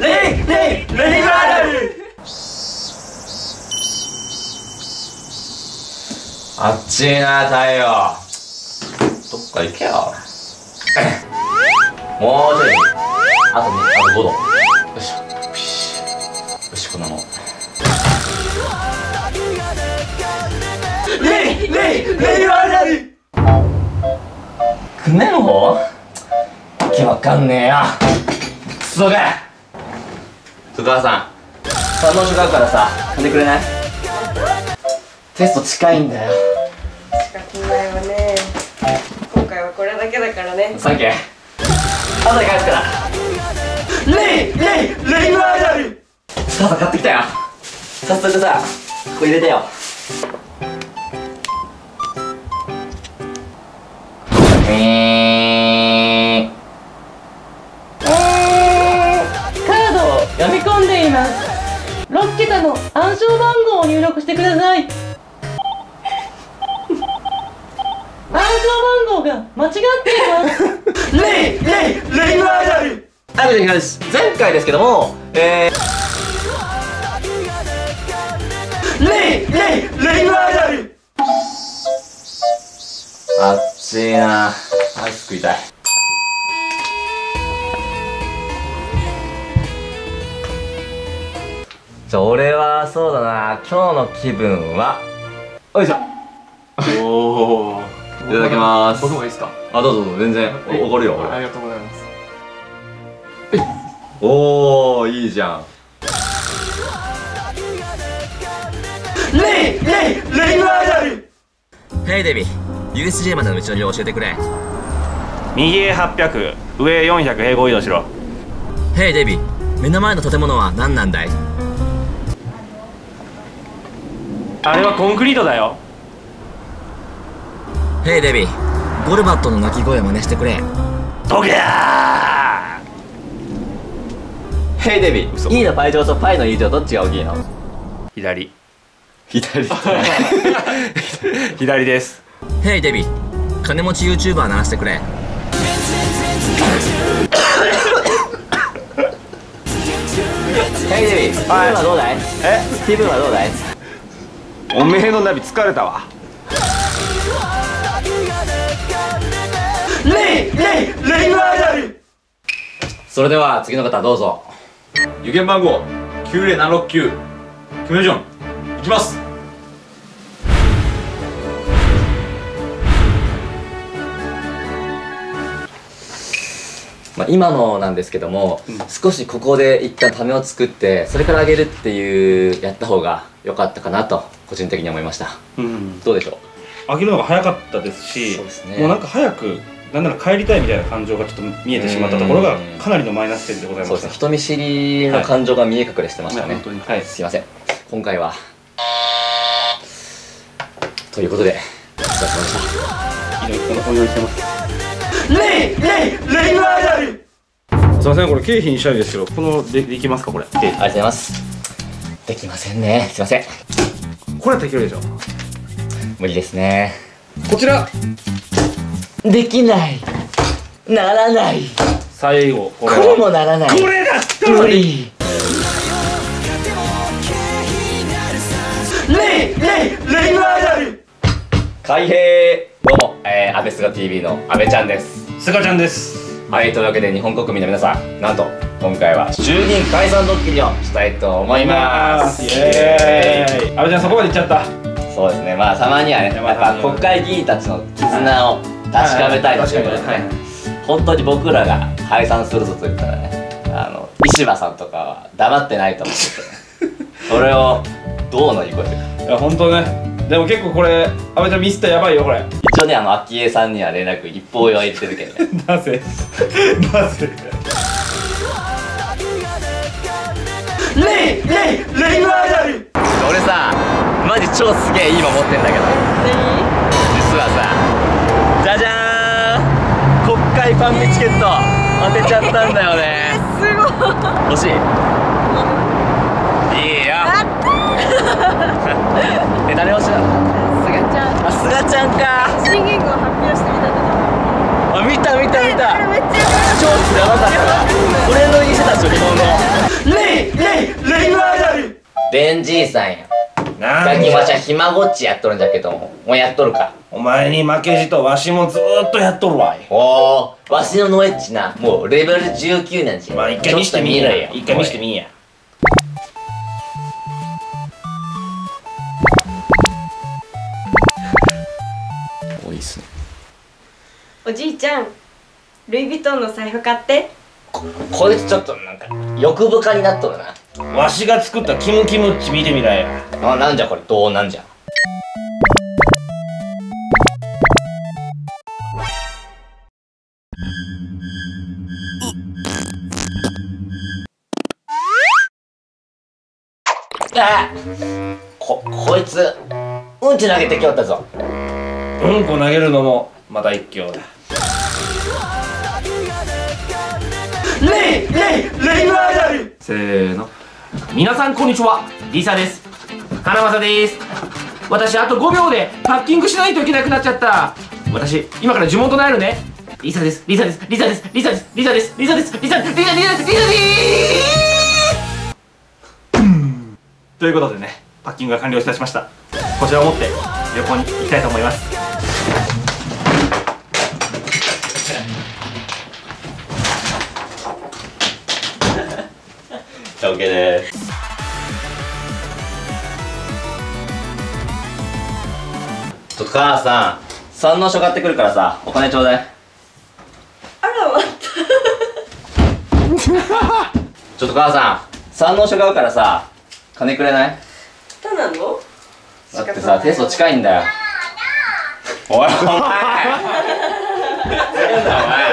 レイバール。あっちいな太陽。どっか行けよ。もうちょい。あと5度。よしよし、こんなもん。レイバール。クメの方？わけわかんねえよ。クソが。お母さん、反応書書くからさ、噛んでくれない？テスト近いんだよ。 仕方ないわね。今回はこれだけだからね。 サンキュー。後で返すから。レイバール。さあ買ってきたよ。早速さ、ここ入れてよ。 カードを読み込んでいます。6桁の暗証番号を入力してください。暗証番号が間違っています。 レイバール。はい、前回ですけども、レイバール。あっちいな。アイス食いたい。じゃあ俺はそうだな、今日の気分はよいしょ。おお。いただきます。 僕もいいですか？ あ、どうぞ全然おごるよ。 ありがとうございます。 おお、いいじゃん。レイバール。ヘイデビ、USJ までの道のりを教えてくれ。 右へ800、上へ400平行移動しろ。 ヘイデビ、目の前の建物は何なんだい？ あれはコンクリートだよ。 ヘイデビ、ゴルバットの鳴き声を真似してくれ。 どけー。 ヘイデビ、E の倍乗とパイの2乗どっちが大きいの？ 左左です。 ヘイデビ、金持ち YouTuber 鳴らしてくれ。ヘイデビ、気分はどうだい？気分はどうだい？ おめえのナビ疲れたわ。 レイバール。それでは次の方どうぞ。 有限番号90769、キム・ヨジョン、いきます。 まあ今のなんですけども、少しここで一旦ためを作ってそれから上げるっていうやった方が良かったかなと個人的に思いました。どうでしょう？ 上げるのが早かったですし、もうなんか早くなんなら帰りたいみたいな感情がちょっと見えてしまったところがかなりのマイナス点でございました。 そうですね、人見知りの感情が見え隠れしてましたね。 はい、 すいません。今回はということでお疲れ様でした。 お祈りしてます。 レイバール。 すいません、これ経費にしたいですけど、このできますかこれ？ありがとうございます。できませんね。すいません。 これはできるでしょ？ 無理ですね。 こちらできない、ならない。 最後これもならない。 これだった無理。レイバール。開閉。どうも、アベスガ TV の阿部ちゃんです。 すがちゃんです。 はい、というわけで日本国民の皆さん、なんと今回は衆議院解散ドッキリをしたいと思います。 イエーイ。阿部ちゃんそこまで行っちゃった。 そうですね、まあたまにはね、やっぱ国会議員たちの絆を確かめたいということでね、本当に僕らが解散するぞと言ったらね、石破さんとかは黙ってないと思ってて、それをどう乗り越えてるか。 いや本当ね。でも結構これ阿部ちゃんミスったらやばいよこれ。 一応ね、昭恵さんには連絡一報を入れてるけどね。 なぜレイバール。俺さ、マジ超すげえいいもん持ってんだけど、実はさ、じゃじゃーん、国会ファンミチケット当てちゃったんだよね。 すごい。 欲しい？いいよ。誰欲しいの？ すがちゃん。 あ、すがちゃんか。 新言語を発表してみたんだけど。 あ、見た。 めっちゃ超やばかったな。トレンド入りしてたでしょ、日本の。 ベンじいさんや。 なんじゃガキわしゃひまごっちやっとるんじゃけどもうやっとるか。 お前に負けじとわしもずーっとやっとるわい。 おー、わしのノエッチな、もうレベル19なんじゃ。 まあ一回見してみいや。 ちょっと見ろよ。 一回見してみいや。 おいいっすね。 おじいちゃんルイ・ヴィトンの財布買って。 こいつちょっとなんか欲深になっとるな。 わしが作ったキムキムッチ見てみらや。 あ、なんじゃこれ、どうなんじゃ。こいつうんち投げてきよったぞ。 うんこ投げるのもまた一興だ。 レイバーダル。 せーの。皆さんこんにちは、リサです。花正です。私あと5秒でパッキングしないといけなくなっちゃった。私今から呪文唱えるね。リサです、リサです、リサです、リサです、リサです、リサです、リサです、リサです、リサです、リサですということでね、パッキングが完了いたしました。こちらを持って旅行に行きたいと思います。 OK です。ちょっと母さん、三の書買ってくるからさ、お金ちょうだい。 あら待った。 ちょっと母さん、三の書買うからさ、金くれない？ たなの？ だってさ、テスト近いんだよ。おい、お前。なんだお前。